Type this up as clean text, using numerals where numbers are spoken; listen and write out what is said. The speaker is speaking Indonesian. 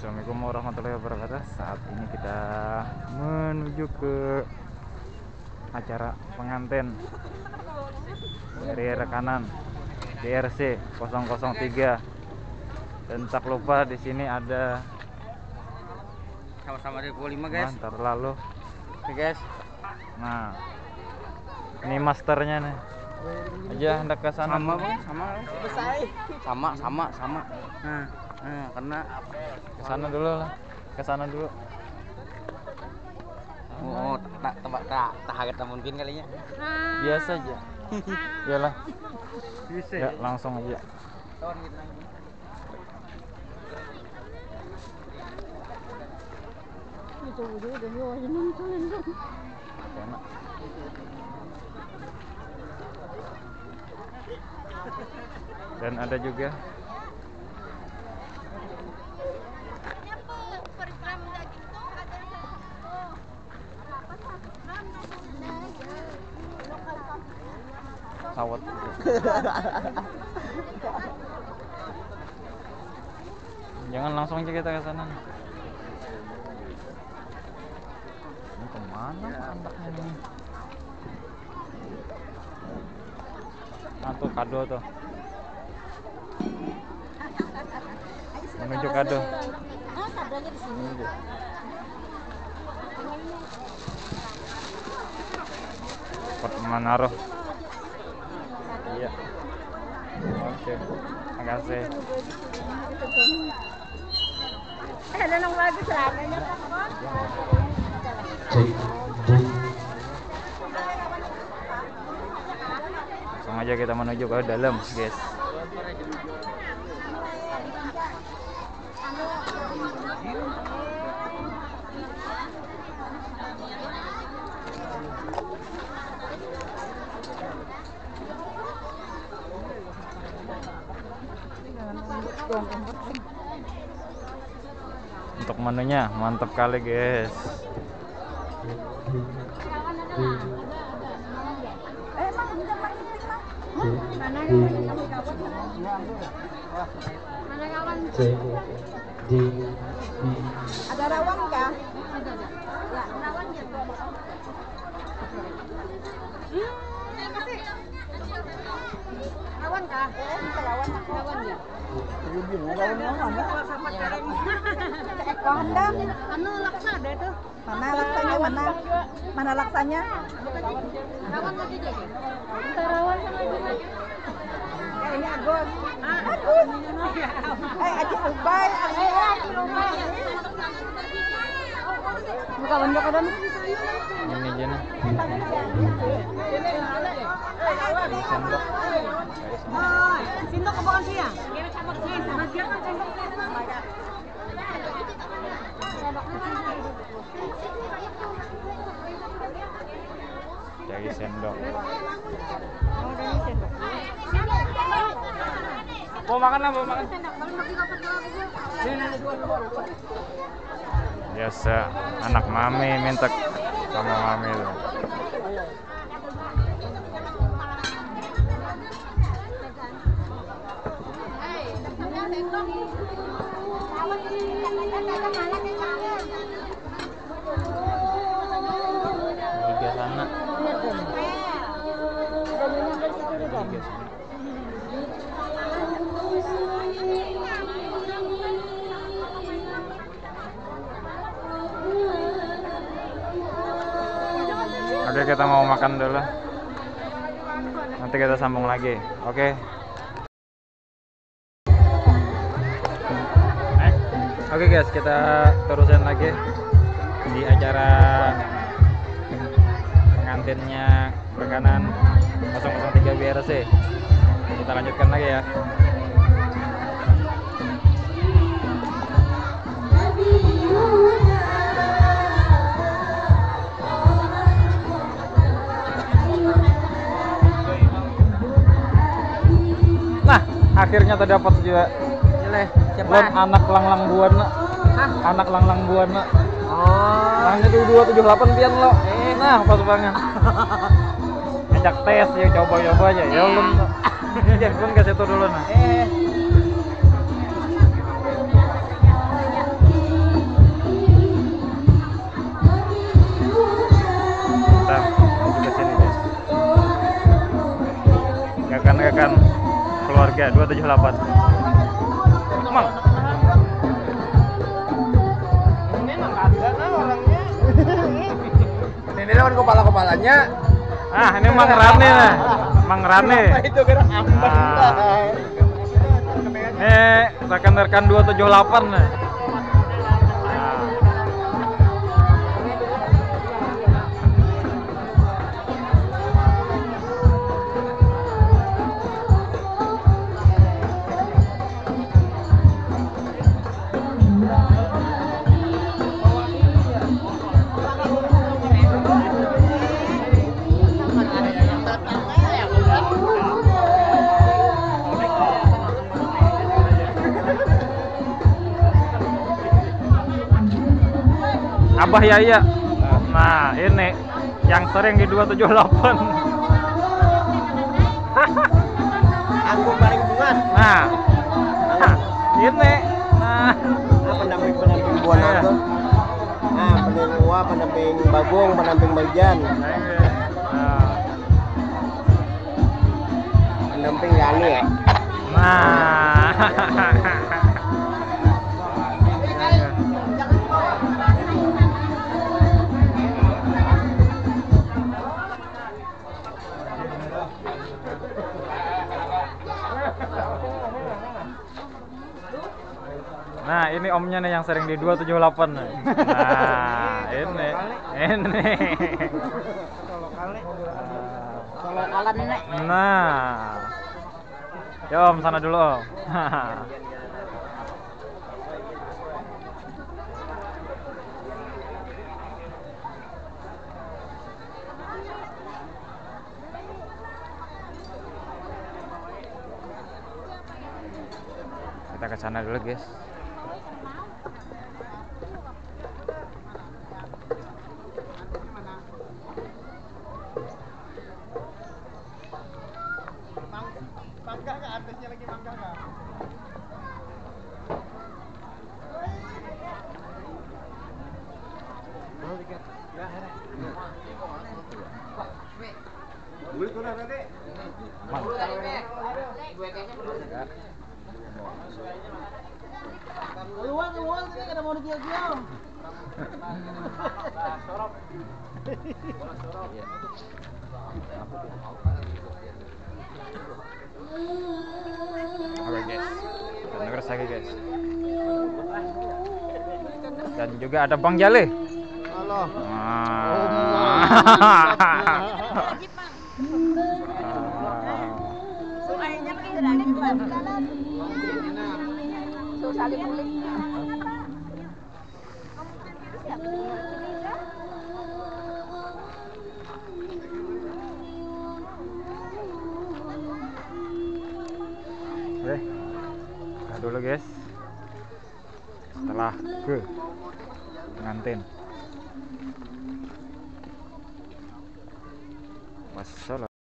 Assalamualaikum warahmatullahi wabarakatuh. Saat ini kita menuju ke acara pengantin dari rekanan DRC 003. Dan tak lupa di sini ada sama-sama dari 25 guys. Ntar lalu Oke guys. nah ini masternya nih aja hendak ke sana. Sama bang, sama. Nah, karena Ke sana dulu lah. Ke sana dulu. oh tak harga mungkin kalinya. Biasa aja. Iyalah. Bisa. Ya, langsung aja. Enak. Dan ada juga sawat. Jangan langsung aja kita ke sana. Ini kemana anaknya nih? Nah tuh kado tuh. Menuju kado. Kadonya di sini. Pot Manaro. Iya. Oke. Makasih. Ada yang bagus celananya. Langsung aja kita menuju ke dalam, guys. Untuk menunya mantap kali, guys. Ada rawon kah? Ya, rawon kah? Rawon ya. Seekor hendak. Anu laksa ada itu. Mana laksanya mana? Mana laksanya? Rawon lagi jadi. Entar rawon sama juga. Ini Agus. Agus. Aji Ubay. Buka benda kadan. Ini aja nih. Sendok. Sindok kebakan siang. Kira cabut sih, sama dia kan sendok. Cari sendok. Mau makan lah, mau makan. Biasa anak mami minta sama mami tuh. Tiga sana. Tiga sana. Oke, kita mau makan dulu. Nanti kita sambung lagi. Oke. Oke guys, kita terusin lagi di acara pengantinnya rekanan 003 BRC. Kita lanjutkan lagi ya. Nah, akhirnya terdapat juga Lon anak langlang buana. Anak langlang buana. Oh. Langnya tuh 278 pian lo. Nah, pas banget. Ngajak tes ya, coba-coba aja. Ya ulun. Jangan pun ke situ dulu nah. Oke, 278. Emang Ini emang ada nah orangnya. Ini lawan kepala-kepalanya. ah ini Mang Rane nah. Mang Rane. Itu gerak ambang. Ah. Rekan-rekan 278 nah. Abah Yaya. Nah, ini yang sering di 278. Aku paling buat. Nah. Ini. Nah, Pendamping buat Iya. aku. Nah, pendamping Bagong, pendamping Bagian, Nah. pendamping Gali. Nah. Nah, ini omnya nih yang sering di 278 nih. Nah, ini. Solokalan nenek. Nah. Ya Om, sana dulu Om. Kita ke sana dulu guys. Mangga ke atasnya lagi mangga kah? Keluar sini kada mau dijual-jual. Oke guys, kita denger lagi guys. Dan juga ada Bang Jale. Halo. Sungainya pakai gerangin Pak. Saling mulik. Oke, kita dulu guys. Setelah ke pengantin. Wassalam.